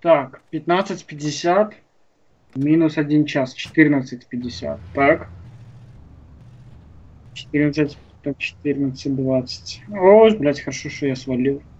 Так, 15:50 минус 1 час, 14:50. Так, 14, так, 14:20. О, блядь, хорошо, что я свалил.